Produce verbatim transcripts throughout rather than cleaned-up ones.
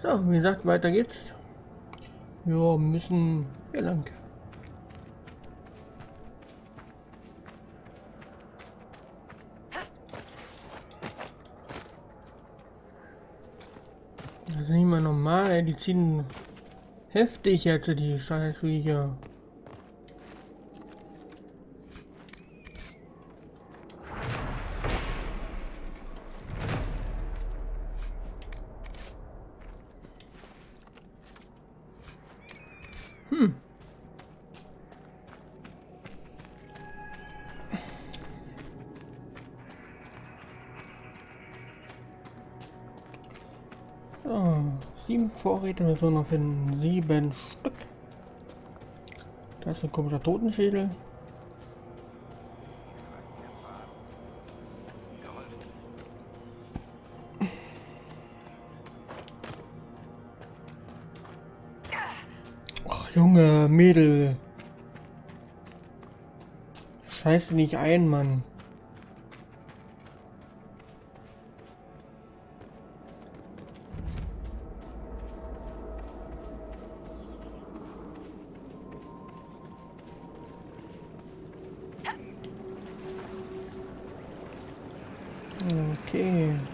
So, wie gesagt, weiter geht's. Wir müssen hier lang. Das ist nicht mal normal, ey. Die ziehen heftig jetzt, die Scheißviecher. Hm. So, sieben Vorräte müssen wir noch finden. Sieben Stück. Das ist ein komischer Totenschädel. Ach, Junge, Mädel. Scheiße nicht ein, Mann. Okay.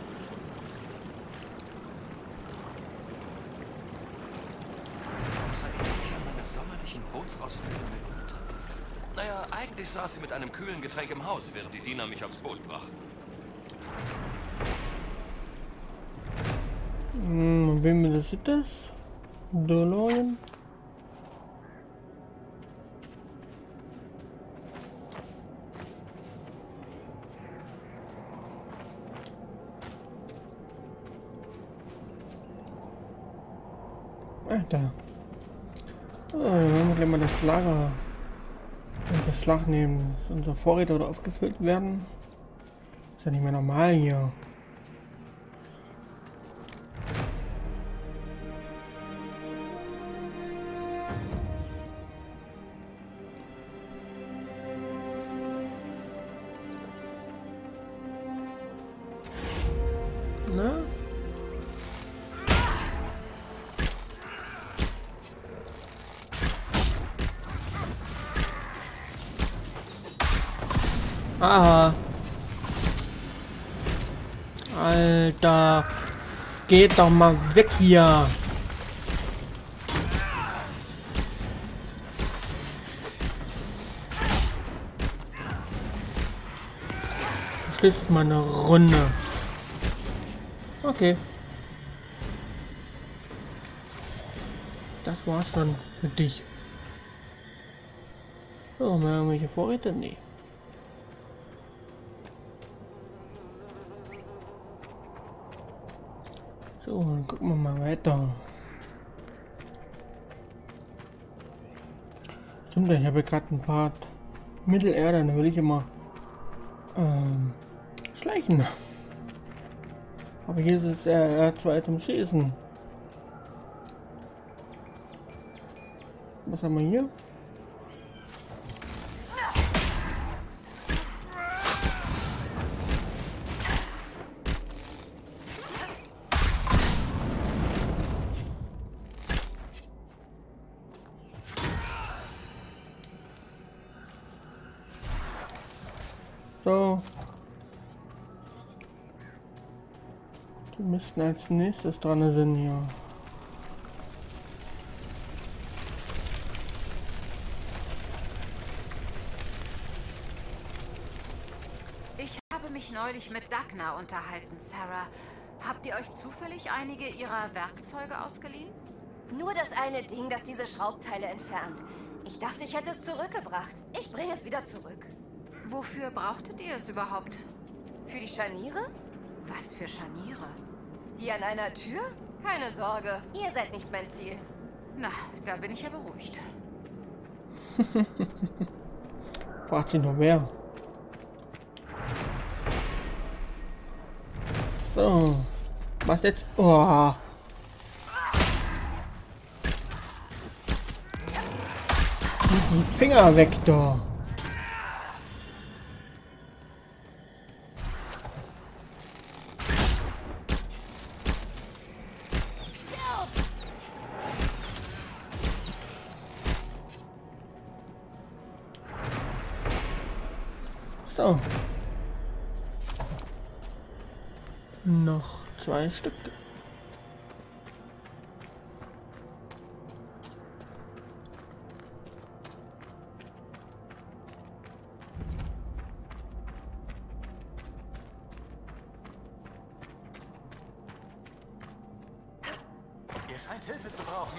Naja, eigentlich saß sie mit einem kühlen Getränk im Haus, während die Diener mich aufs Boot brachten. Hm, wem ist das? DeLorean? Alter. Oh, dann werden wir gleich mal das Lager in Beschlag nehmen, dass unsere Vorräte oder aufgefüllt werden. Ist ja nicht mehr normal hier. Na? Aha. Alter. Geht doch mal weg hier. Schließt mal eine Runde. Okay. Das war's schon für dich. So, haben wir irgendwelche Vorräte? Nee. So, dann gucken wir mal weiter. Stimmt, ich habe gerade ein paar Mittelerde, da will ich immer ähm, schleichen. Aber hier ist es R zwei zum Schießen. Was haben wir hier? So. Die müssten als nächstes dran sind hier. Ich habe mich neulich mit Dagna unterhalten, Sarah. Habt ihr euch zufällig einige ihrer Werkzeuge ausgeliehen? Nur das eine Ding, das diese Schraubteile entfernt. Ich dachte, ich hätte es zurückgebracht. Ich bringe es wieder zurück. Wofür brauchtet ihr es überhaupt? Für die Scharniere? Was für Scharniere? Die an einer Tür? Keine Sorge, ihr seid nicht mein Ziel. Na, da bin ich ja beruhigt. Fragt sie noch mehr. So. Was jetzt? Oh. Die Finger weg da. So. Noch zwei Stück. Ihr scheint Hilfe zu brauchen.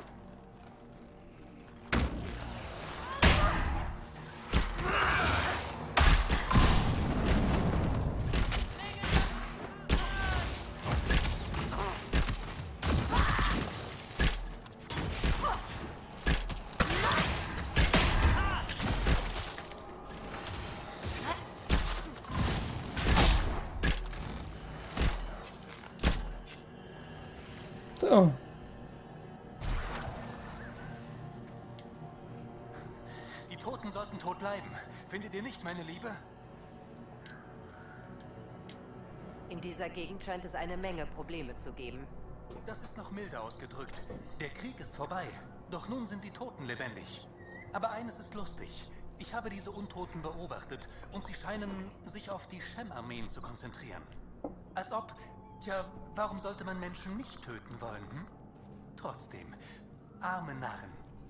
So. Die Toten sollten tot bleiben. Findet ihr nicht, meine Liebe? In dieser Gegend scheint es eine Menge Probleme zu geben. Das ist noch milde ausgedrückt. Der Krieg ist vorbei. Doch nun sind die Toten lebendig. Aber eines ist lustig. Ich habe diese Untoten beobachtet und sie scheinen sich auf die Shem-Armeen zu konzentrieren. Als ob... Tja, warum sollte man Menschen nicht töten wollen, hm? Trotzdem, arme Narren.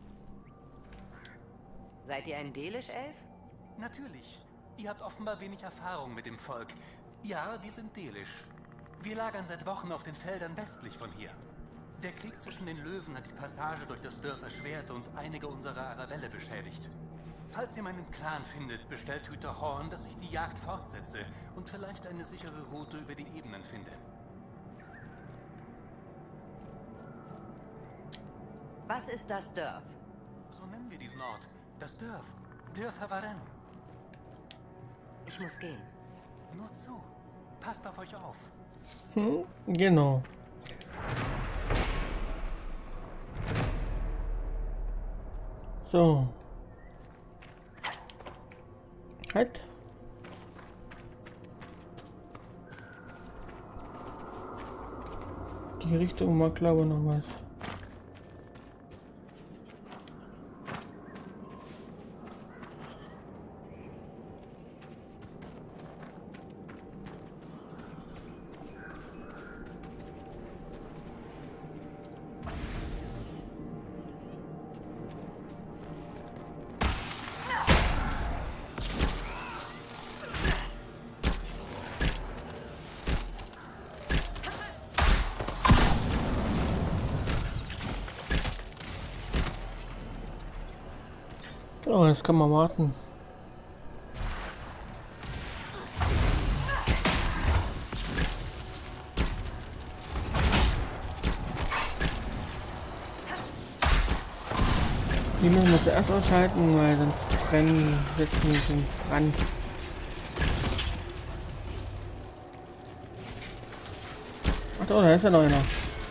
Seid ihr ein Delish-Elf? Natürlich. Ihr habt offenbar wenig Erfahrung mit dem Volk. Ja, wir sind Delish. Wir lagern seit Wochen auf den Feldern westlich von hier. Der Krieg zwischen den Löwen hat die Passage durch das Dorf erschwert und einige unserer Aravelle beschädigt. Falls ihr meinen Clan findet, bestellt Hüter Horn, dass ich die Jagd fortsetze und vielleicht eine sichere Route über die Ebenen finde. Was ist das Dorf? So nennen wir diesen Ort. Das Dorf. Dorf Havaren. Ich muss gehen. Nur zu. Passt auf euch auf. Hm, genau. So. Halt. Die Richtung war, glaube ich, noch was. Oh, jetzt kann man warten. Die müssen wir zuerst ausschalten, weil sonst brennen, setzen wir uns in Brand. Ach so, da ist ja noch einer.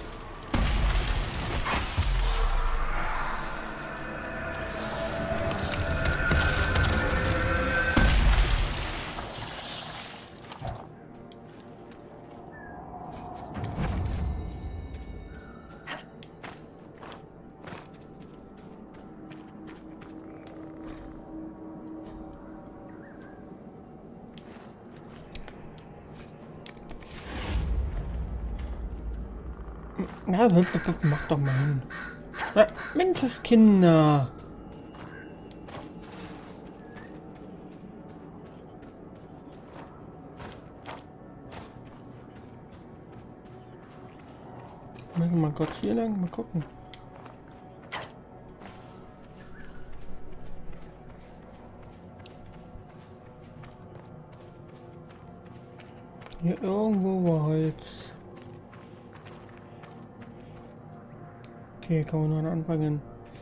Ja, mach doch mal hin. Ja, Menschenskinder. Müssen wir mal kurz hier lang mal gucken. Hier irgendwo war Holz. Okay, kann man noch anfangen.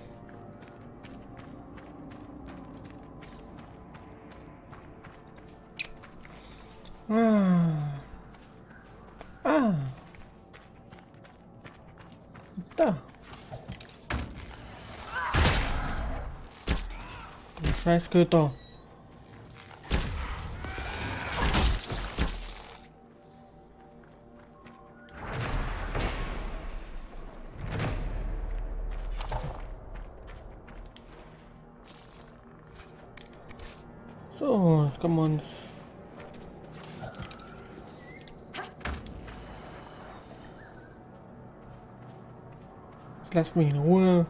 Ah. Ah. Da. Du Scheißköter. So, jetzt können wir uns... Jetzt lasst mich in Ruhe.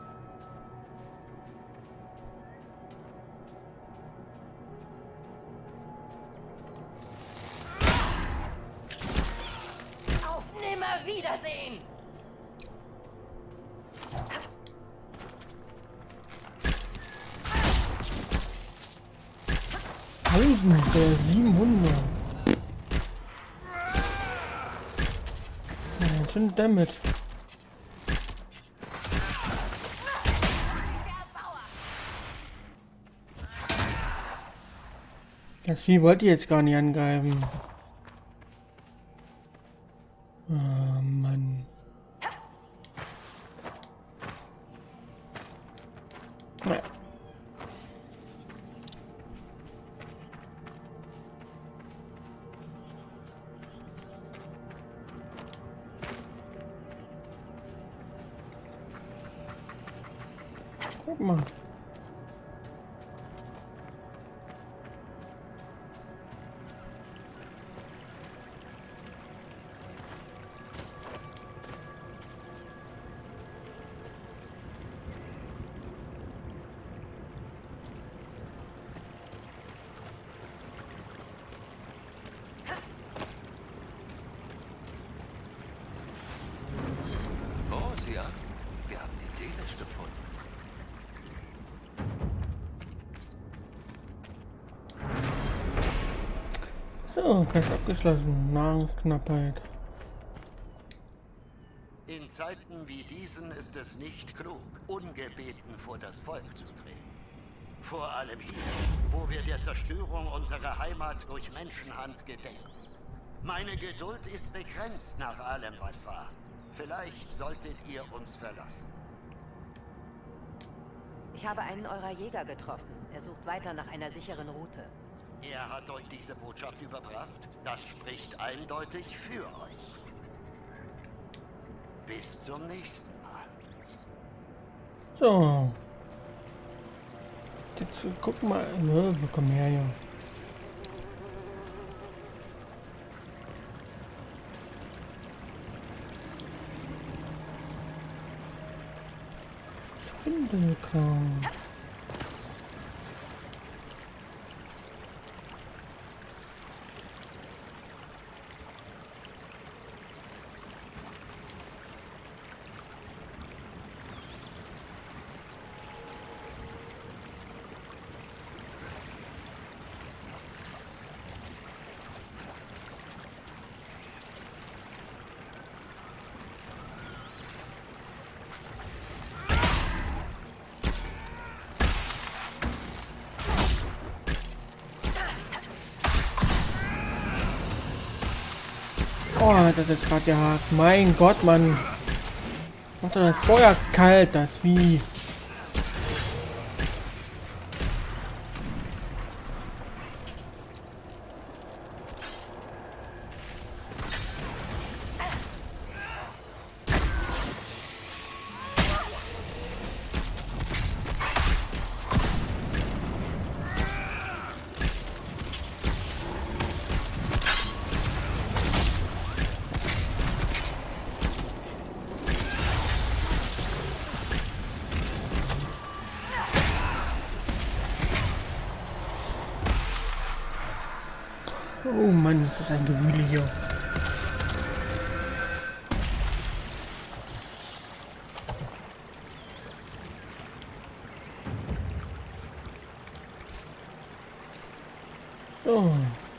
Auf Nimmerwiedersehen! Tausend, der siebenhundert. Ja, schon Damage. Das Vieh wollte ich jetzt gar nicht angreifen. Oh Mann. Na. Guck mal. Rosia, wir haben die Delish gefunden. So, Quest abgeschlossen. Nahrungsknappheit. In Zeiten wie diesen ist es nicht klug, ungebeten vor das Volk zu treten. Vor allem hier, wo wir der Zerstörung unserer Heimat durch Menschenhand gedenken. Meine Geduld ist begrenzt nach allem, was war. Vielleicht solltet ihr uns verlassen. Ich habe einen eurer Jäger getroffen. Er sucht weiter nach einer sicheren Route. Er hat euch diese Botschaft überbracht. Das spricht eindeutig für euch. Bis zum nächsten Mal. So. Jetzt guck mal. Ne, wir kommen her, ja. Spindelkram. Oh, das ist gerade gehakt. Mein Gott, Mann. Macht doch das Feuer kalt, das Vieh. Oh Mann, das ist ein Gewühle hier. So.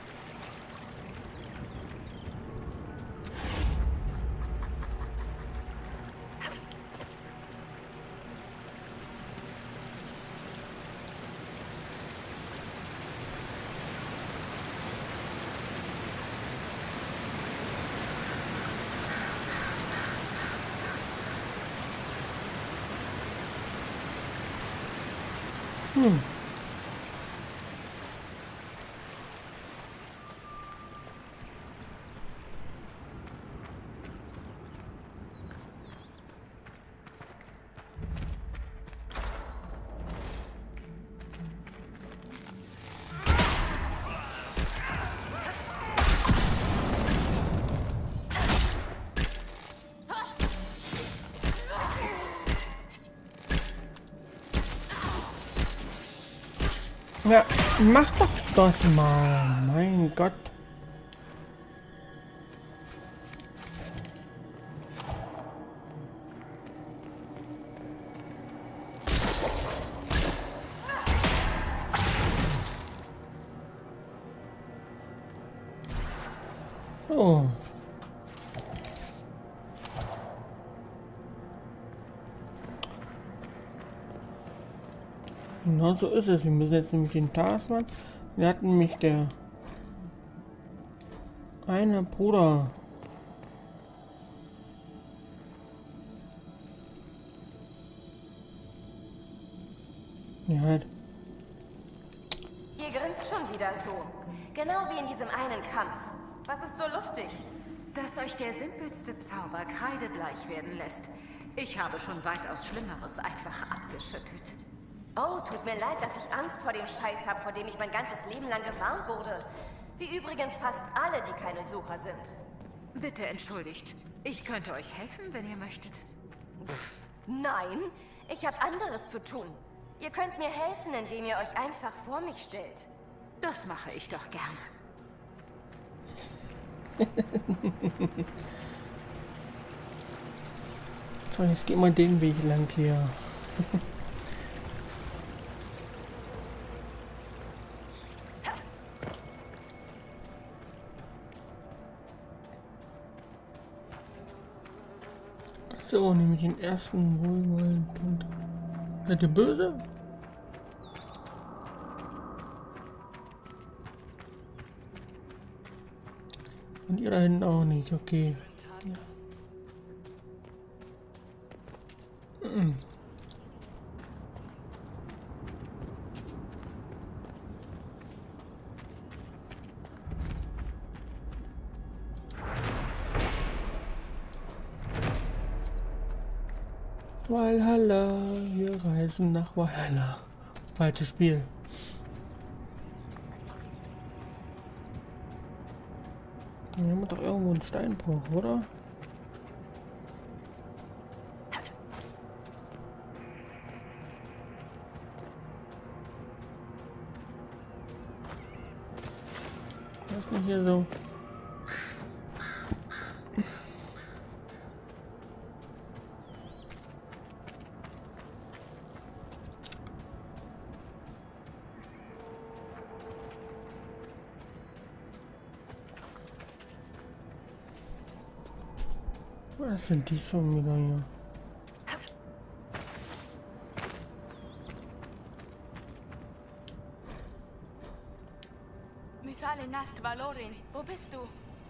Hm. Ja, mach doch das mal. Mein Gott. So. Genau so ist es. Wir müssen jetzt nämlich den Talisman. Wir hatten nämlich der eine Bruder. Ja, halt. Ihr grinst schon wieder so. Genau wie in diesem einen Kampf. Was ist so lustig? Dass euch der simpelste Zauber kreidebleich werden lässt. Ich habe schon weitaus Schlimmeres einfach abgeschüttelt. Oh, tut mir leid, dass ich Angst vor dem Scheiß habe, vor dem ich mein ganzes Leben lang gewarnt wurde. Wie übrigens fast alle, die keine Sucher sind. Bitte entschuldigt. Ich könnte euch helfen, wenn ihr möchtet. Nein, ich habe anderes zu tun. Ihr könnt mir helfen, indem ihr euch einfach vor mich stellt. Das mache ich doch gerne. So, jetzt geht mal den Weg lang hier. So, nehme ich den ersten wohlwollenden Punkt. Seid ihr böse? Und ihr da hinten auch nicht, okay. Ja. Mm. Valhalla, wir reisen nach Valhalla. Falsches Spiel. Hier haben wir doch irgendwo einen Steinbruch, oder? Das ist nicht hier so. Was sind die schon wieder hier? Mithali Nast Valorin, wo bist du?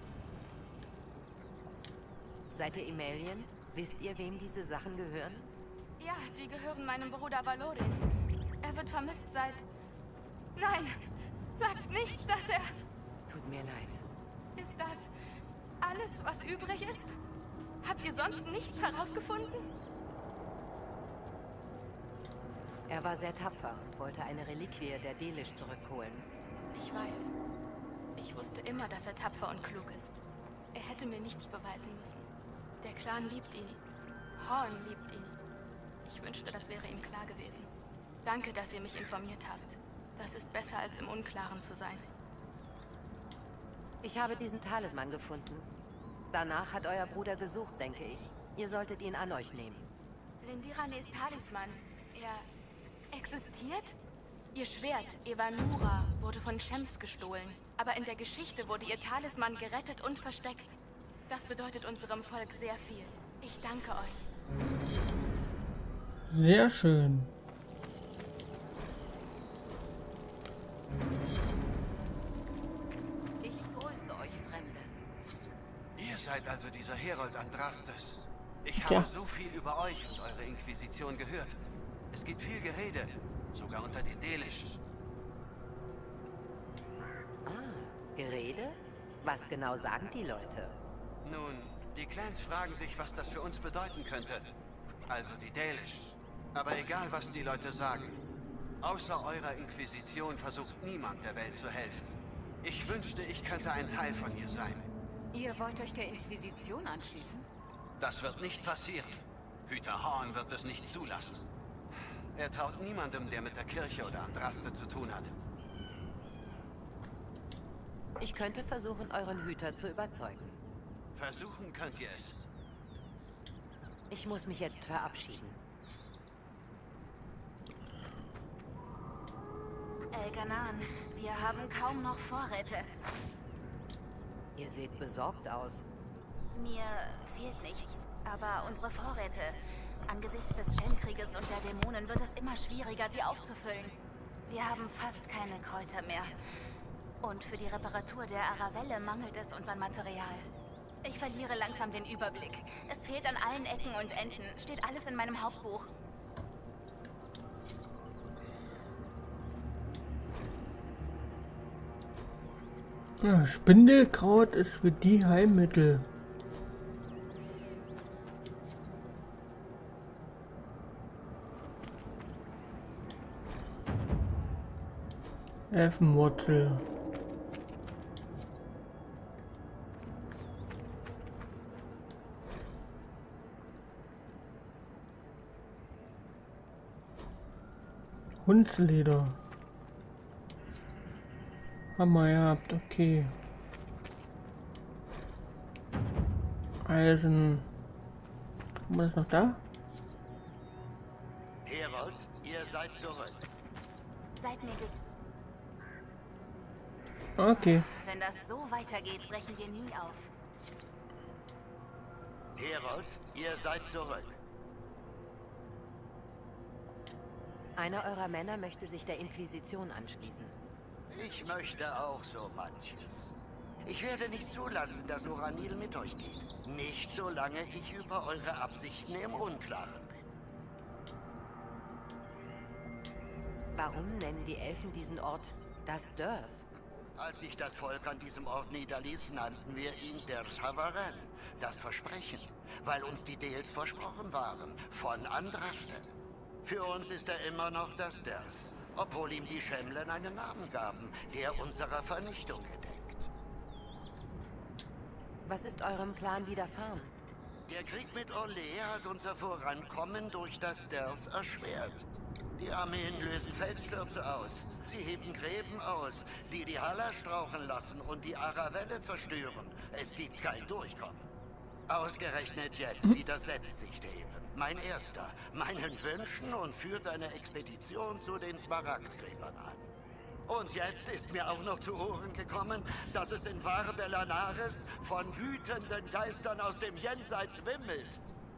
Seid ihr Emelien? Wisst ihr, wem diese Sachen gehören? Ja, die gehören meinem Bruder Valorin. Er wird vermisst seit... Nein, sagt nicht, dass er... Tut mir leid. Ist das alles, was übrig ist? Habt ihr sonst nichts herausgefunden? Er war sehr tapfer und wollte eine Reliquie der Delish zurückholen. Ich weiß. Ich wusste immer, dass er tapfer und klug ist. Er hätte mir nichts beweisen müssen. Der Clan liebt ihn. Horn liebt ihn. Ich wünschte, das wäre ihm klar gewesen. Danke, dass ihr mich informiert habt. Das ist besser, als im Unklaren zu sein. Ich habe diesen Talisman gefunden. Danach hat euer Bruder gesucht, denke ich. Ihr solltet ihn an euch nehmen. Lindiranes Talisman. Er existiert? Ihr Schwert, Evanura, wurde von Shems gestohlen. Aber in der Geschichte wurde ihr Talisman gerettet und versteckt. Das bedeutet unserem Volk sehr viel. Ich danke euch. Sehr schön. Ich grüße euch, Fremde. Ihr seid also dieser Herold Andrastes. Ich Tja. habe so viel über euch und eure Inquisition gehört. Es gibt viel Gerede, sogar unter den Delish. Ah, Gerede? Was genau sagen die Leute? Nun, die Clans fragen sich, was das für uns bedeuten könnte. Also die Delish. Aber egal, was die Leute sagen. Außer eurer Inquisition versucht niemand der Welt zu helfen. Ich wünschte, ich könnte ein Teil von ihr sein. Ihr wollt euch der Inquisition anschließen? Das wird nicht passieren. Hüter Horn wird es nicht zulassen. Er traut niemandem, der mit der Kirche oder Andraste zu tun hat. Ich könnte versuchen, euren Hüter zu überzeugen. Versuchen könnt ihr es. Ich muss mich jetzt verabschieden. Elganan, wir haben kaum noch Vorräte. Ihr seht besorgt aus. Mir fehlt nichts, aber unsere Vorräte. Angesichts des Shenkrieges und der Dämonen wird es immer schwieriger, sie aufzufüllen. Wir haben fast keine Kräuter mehr. Und für die Reparatur der Aravelle mangelt es uns an Material. Ich verliere langsam den Überblick. Es fehlt an allen Ecken und Enden. Steht alles in meinem Hauptbuch. Ja, Spindelkraut ist für die Heilmittel. Elfenwurzel. Hundsleder. Haben wir gehabt, okay. Eisen. Haben wir das noch da? Herold, ihr seid zurück. Seid mir ge... Okay. Wenn das so weitergeht, brechen wir nie auf. Herold, ihr seid zurück. Einer eurer Männer möchte sich der Inquisition anschließen. Ich möchte auch so manches. Ich werde nicht zulassen, dass Oranil mit euch geht. Nicht solange ich über eure Absichten im Unklaren bin. Warum nennen die Elfen diesen Ort das Dearth? Als sich das Volk an diesem Ort niederließ, nannten wir ihn der Havaren, das Versprechen, weil uns die Dales versprochen waren, von Andraste. Für uns ist er immer noch das Dearth, obwohl ihm die Shemlen einen Namen gaben, der unserer Vernichtung gedenkt. Was ist eurem Clan widerfahren? Der Krieg mit Orlais hat unser Vorankommen durch das Dearth erschwert. Die Armeen lösen Felsstürze aus. Sie heben Gräben aus, die die Haller strauchen lassen und die Aravelle zerstören. Es gibt kein Durchkommen. Ausgerechnet jetzt widersetzt sich Deven, mein Erster, meinen Wünschen und führt eine Expedition zu den Smaragdgräbern an. Und jetzt ist mir auch noch zu Ohren gekommen, dass es in Varbellanaris von wütenden Geistern aus dem Jenseits wimmelt.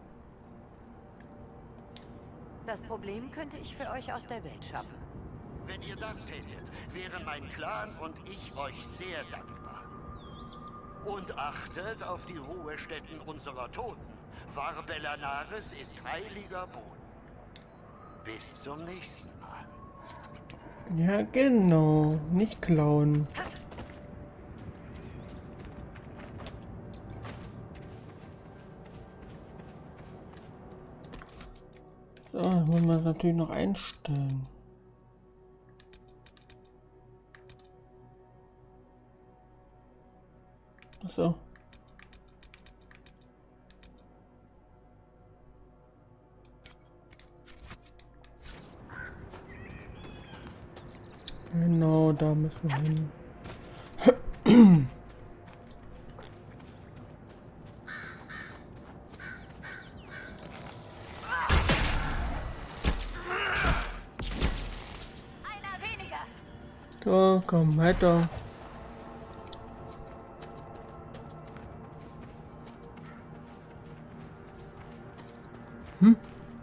Das Problem könnte ich für euch aus der Welt schaffen. Wenn ihr das tätet, wären mein Clan und ich euch sehr dankbar. Und achtet auf die Ruhestätten unserer Toten. Varbellanaris ist heiliger Boden. Bis zum nächsten Mal. Ja, genau. Nicht klauen. So, dann wollen wir das natürlich noch einstellen. So. Genau, da müssen wir hin. Einer weniger. So, komm weiter. Hm?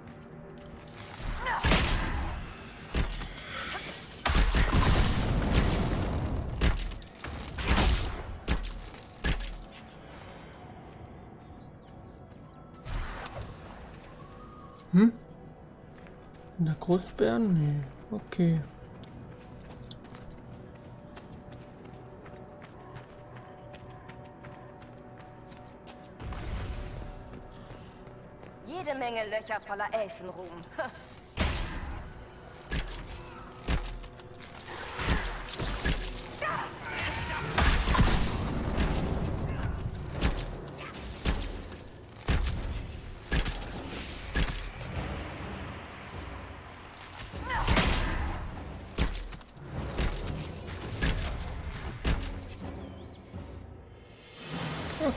Hm? Der Großbären? Nee. Okay. Jede Menge Löcher voller Elfenruhm.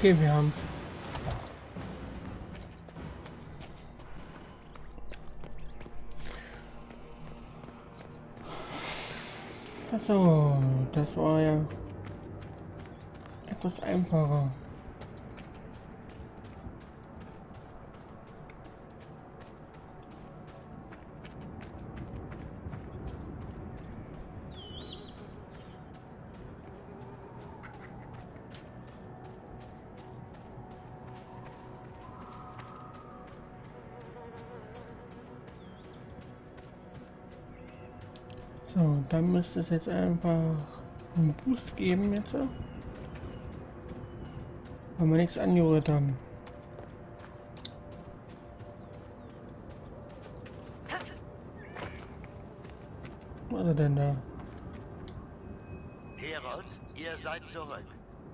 Okay, wir haben's. Achso, das war ja etwas einfacher. So, dann müsste es jetzt einfach einen Boost geben jetzt, weil wir nichts angerührt haben. Was ist er denn da? Herold, ihr seid zurück.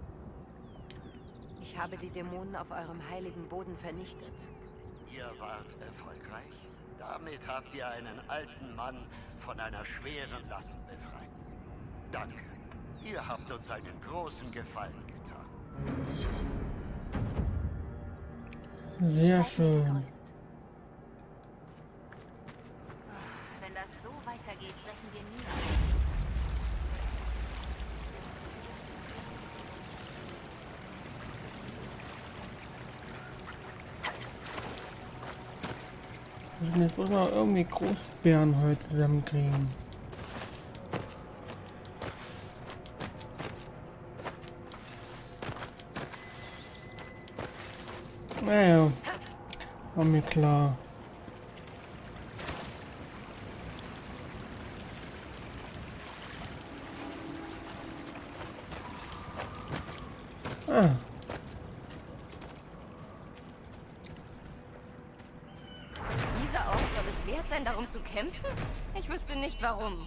Ich habe die Dämonen auf eurem heiligen Boden vernichtet. Ihr wart erfolgreich. Damit habt ihr einen alten Mann von einer schweren Last befreit. Danke. Ihr habt uns einen großen Gefallen getan. Sehr schön. Wenn das so weitergeht, brechen wir nie. Jetzt muss man irgendwie Großbären heute zusammenkriegen. Naja, war mir klar. Ah. Dieser Ort soll es wert sein, darum zu kämpfen? Ich wüsste nicht, warum.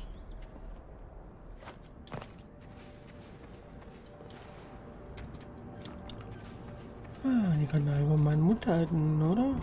Ah, die kann da über meinen Mund halten, oder?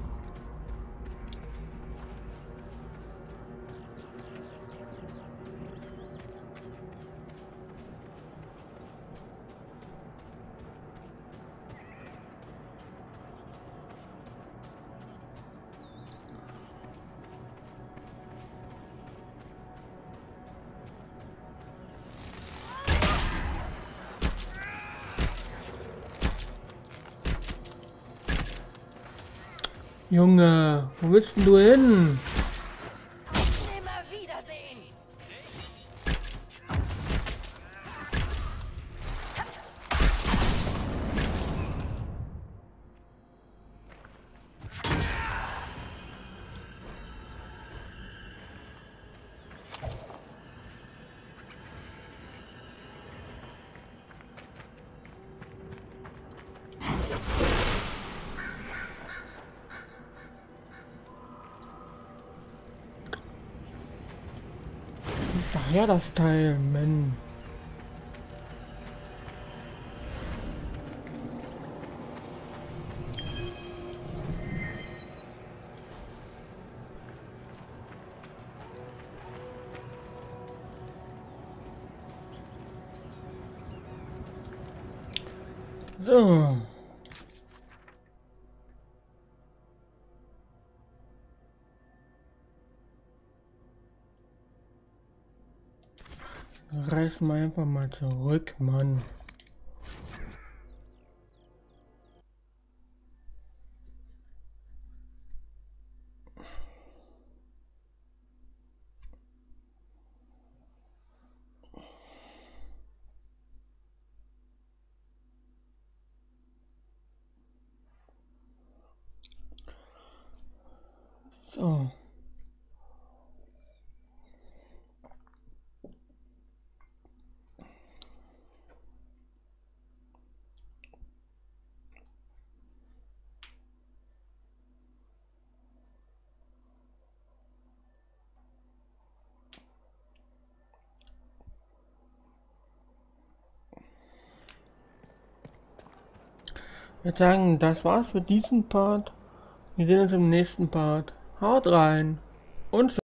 Junge, wo willst denn du hin? Immer wiedersehen! Daher das Teil, Mann. So. Reiß mal einfach mal zurück, Mann. So. Ich würde sagen, das war's für diesen Part. Wir sehen uns im nächsten Part. Haut rein und